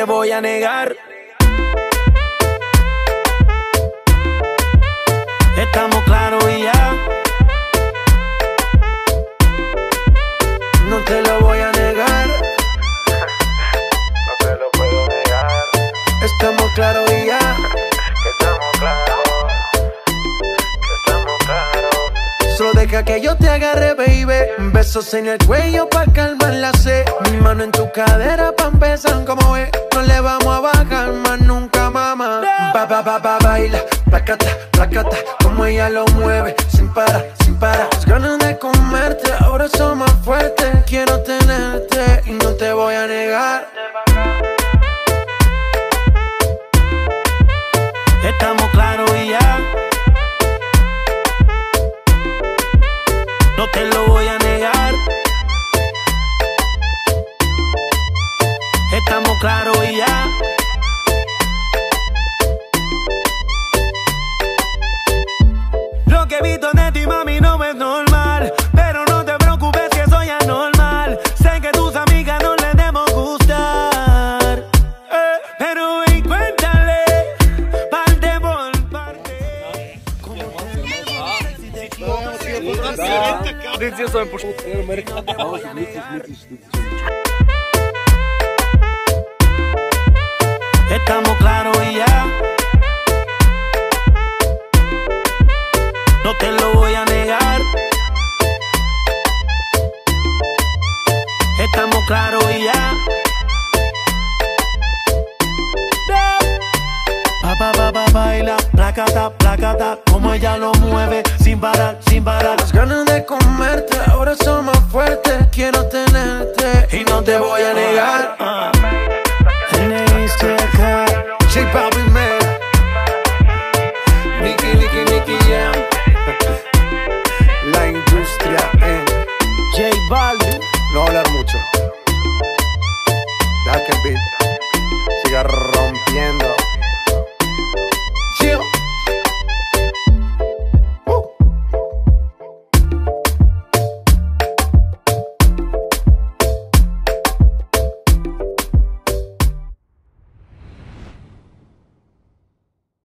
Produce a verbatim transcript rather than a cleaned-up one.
te voy a negar. Estamos claros y ya. No te lo voy a negar. No te lo puedo negar. Estamos claros y ya. Que estamos claros. Que estamos claros. Solo deja que yo te agarre, baby. Besos en el cuello pa' calmar la sed. Mi mano en tu cadera pa' empezar como es. No le vamos a bajar más nunca, mamá. Ba, ba, ba, ba, baila, placata, placata. Como ella lo mueve, sin parar, sin parar. Las ganas de comerte, ahora son más fuertes. Quiero tenerte y no te voy a negar. Estamos claros y ya. No te lo voy a negar. Estamos claros y ya. Lo que he visto de ti, mami, no es normal. Pero no te preocupes que soy anormal. Sé que tus amigas no les debemos gustar, eh, pero y cuéntale, parte por parte. Estamos claros y ya. No te lo voy a negar. Estamos claros y ya. Pa, pa, pa, pa, baila, placata, placata. Como ella lo mueve, sin parar, sin parar. Las ganas de comerte, ahora son más fuertes. Quiero tenerte y no te voy a negar. uh.